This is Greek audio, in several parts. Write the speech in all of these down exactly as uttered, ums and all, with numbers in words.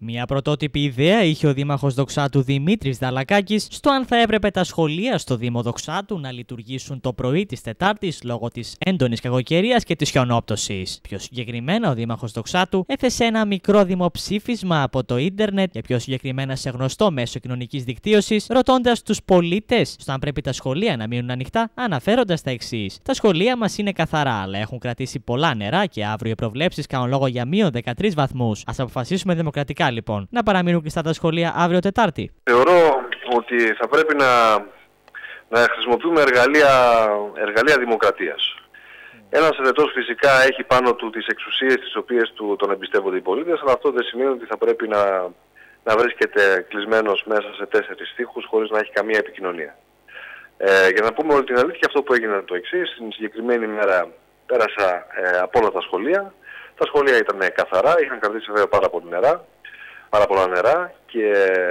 Μια πρωτότυπη ιδέα είχε ο Δήμαρχος Δοξάτου Δημήτρης Δαλακάκης στο αν θα έπρεπε τα σχολεία στο Δήμο Δοξάτου να λειτουργήσουν το πρωί της Τετάρτης λόγω της έντονης κακοκαιρίας και της χιονόπτωσης. Πιο συγκεκριμένα, ο Δήμαρχος Δοξάτου έθεσε ένα μικρό δημοψήφισμα από το ίντερνετ και πιο συγκεκριμένα σε γνωστό μέσο κοινωνικής δικτύωσης, ρωτώντας τους πολίτες στο αν πρέπει τα σχολεία να μείνουν ανοιχτά, αναφέροντας τα εξής: τα σχολεία μας είναι καθαρά, αλλά έχουν κρατήσει πολλά νερά και αύριο οι προβλέψεις κάνουν λόγο για μείον δεκατρείς βαθμούς. Ας αποφασίσουμε δημοκρατικά λοιπόν να παραμείνουν κλειστά τα σχολεία αύριο Τετάρτη. Θεωρώ ότι θα πρέπει να, να χρησιμοποιούμε εργαλεία, εργαλεία δημοκρατίας. Ένας ερετός φυσικά έχει πάνω του τις εξουσίες τις οποίες του τον εμπιστεύονται οι πολίτες, αλλά αυτό δεν σημαίνει ότι θα πρέπει να, να βρίσκεται κλεισμένος μέσα σε τέσσερις τοίχους χωρίς να έχει καμία επικοινωνία. Ε, για να πούμε όλη την αλήθεια, αυτό που έγινε το εξής: στην συγκεκριμένη μέρα πέρασα ε, από όλα τα σχολεία. Τα σχολεία ήταν καθαρά, είχαν κρατήσει βέβαια πάρα πολλά νερά, πάρα πολλά νερά και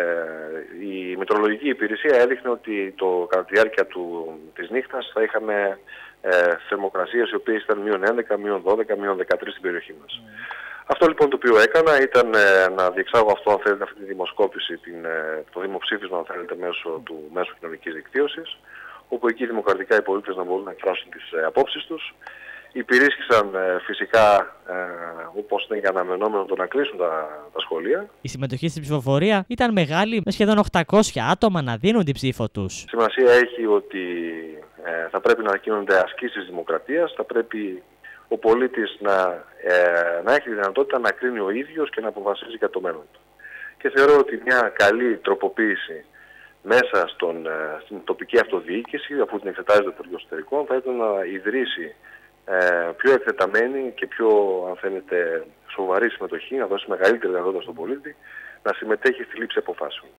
η μετρολογική υπηρεσία έδειχνε ότι το, κατά τη διάρκεια του, της νύχτας θα είχαμε ε, θερμοκρασίες οι οποίες ήταν μείον έντεκα, μείον δώδεκα, μείον δεκατρείς στην περιοχή μας. Mm. Αυτό λοιπόν το οποίο έκανα ήταν ε, να διεξάγω αυτό, αν θέλετε, αυτή τη δημοσκόπηση, την, ε, το δημοψήφισμα, αν θέλετε, μέσω του μέσου κοινωνικής δικτύωσης, όπου εκεί δημοκρατικά οι πολίτες να μπορούν να εκφράσουν τις ε, απόψεις τους. Υπηρίσχυσαν ε, φυσικά, ε, όπως είναι και αναμενόμενο, το να κλείσουν τα, τα σχολεία. Η συμμετοχή στην ψηφοφορία ήταν μεγάλη, με σχεδόν οκτακόσια άτομα να δίνουν την ψήφο τους. Σημασία έχει ότι ε, θα πρέπει να γίνονται ασκήσεις δημοκρατίας, θα πρέπει ο πολίτης να, ε, να έχει τη δυνατότητα να κρίνει ο ίδιος και να αποφασίζει για το μέλλον του. Και θεωρώ ότι μια καλή τροποποίηση μέσα στον, ε, στην τοπική αυτοδιοίκηση, αφού την εξετάζει το Υπουργείο Εσωτερικών, θα ήταν να ιδρύσει Ε, πιο εκτεταμένη και πιο, αν θέλετε, σοβαρή συμμετοχή, να δώσει μεγαλύτερη δυνατότητα στον πολίτη να συμμετέχει στη λήψη αποφάσεων.